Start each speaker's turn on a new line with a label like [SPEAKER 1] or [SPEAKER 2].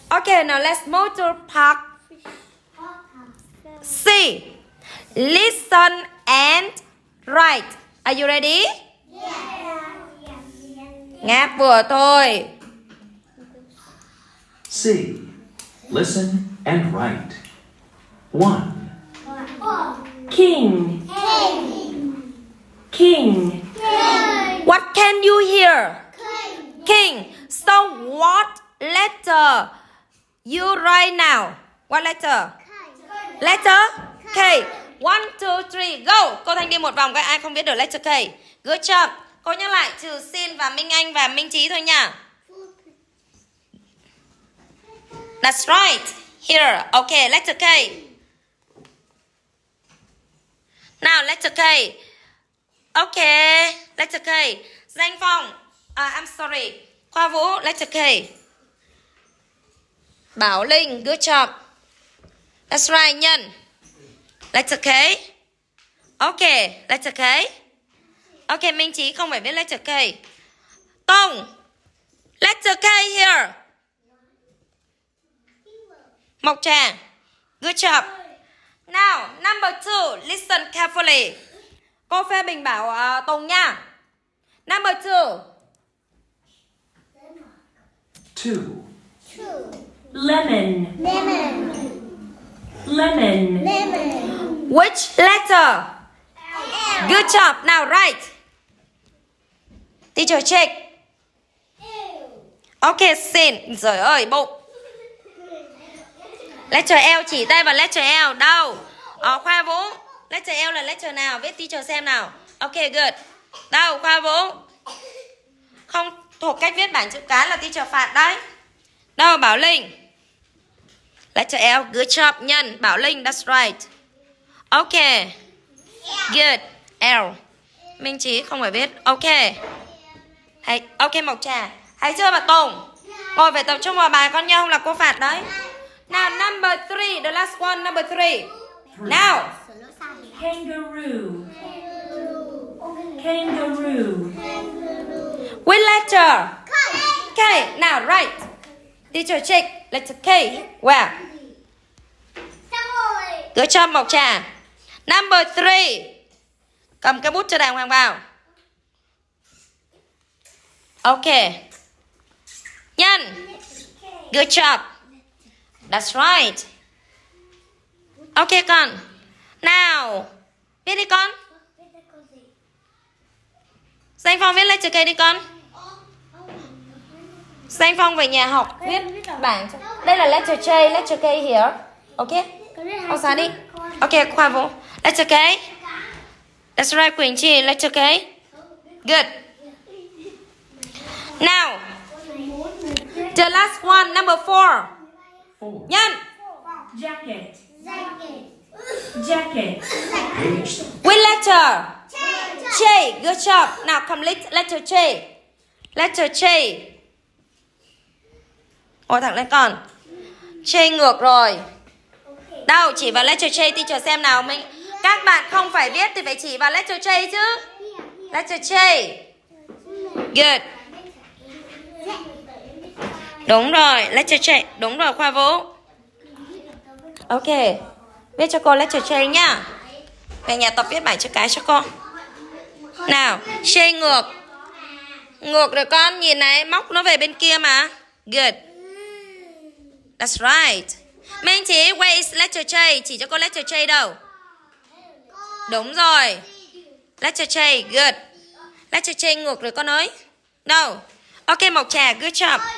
[SPEAKER 1] Okay, now let's move to part C. Listen and write. Are you ready? Ngáp vừa thôi.
[SPEAKER 2] C. Listen and write. 1.
[SPEAKER 3] King. King.
[SPEAKER 1] What can you hear? King. So what letter you write now? What letter? Letter K. 1, 2, 3, go. Cô Thanh đi một vòng, các ai không biết được letter K. Good job. Cô nhắc lại trừ Sin và Minh Anh và Minh Trí thôi nha. That's right. Here. Okay, letter K. Now, letter K. Okay, letter K. Danh Phong. I'm sorry. Khoa Vũ, letter K. Bảo Linh, good job. That's right, Nhân. Letter K. Okay, letter K. Okay, Minh Trí không phải viết letter K. Tông. Letter K here. Mộc Trà. Good job. Now, number 2. Listen carefully. Cô phê bình bảo Tùng nha. Number 2.
[SPEAKER 2] 2.
[SPEAKER 3] Lemon. Lemon.
[SPEAKER 1] Which letter? Good job. Now write. Teacher check. Okay, Sin. Trời ơi, bụng. Letter L, chỉ tay vào letter L. Đâu? Khoa Vũ. Letter L là letter nào? Viết teacher xem nào. Okay, good. Đâu, Khoa Vũ? Không thuộc cách viết bảng chữ cái là teacher phạt đấy. Đâu, Bảo Linh? Letter L, good job. Nhân, Bảo Linh, that's right. Okay. Good. L. Minh Trí không phải viết. Okay. Okay, Mộc Trà. Thấy chưa bà Tùng? Ngồi phải tập trung vào bài con nha, không là cô phạt đấy. Now, number 3. The last one, number 3. Now.
[SPEAKER 3] Kangaroo. Kangaroo.
[SPEAKER 1] Which letter? K. Now, write. Teacher check. Letter K. Where? Good job, Mộc Trà. Number 3. Cầm cái bút cho đàng hoàng vào. Okay. Nhân. Good job. That's right. Okay con. Nào. Viết đi con. Danh Phong viết letter K đi con. Danh Phong về nhà học viết bảng. Đây là letter J, letter K here. Okay. Ông xóa đi. Okay, Khoa Vũ. Letter K. That's right, Quỳnh Chi. Letter K. Good. Now. The last one, number 4. Nhân.
[SPEAKER 3] Jacket. Jacket.
[SPEAKER 1] Which letter? J. Good job. Now complete letter J. Letter J. Ngồi thẳng lên con. J ngược rồi. Đâu, chỉ vào letter J teacher xem nào mình. Các bạn không phải viết thì phải chỉ vào letter J chứ. Letter J. Good. Đúng rồi, letter J. Đúng rồi, Khoa Vũ. Ok. Viết cho cô letter J nhá. Về nhà tập viết bảng chữ cái cho cô. Nào, J ngược. Ngược rồi con, nhìn này, móc nó về bên kia mà. Good. That's right. Minh Trí, where is letter J? Chỉ cho cô letter J đâu. Đúng rồi. Letter J, good. Letter J ngược rồi con ơi. Đâu. Ok, Mộc Trà, good job.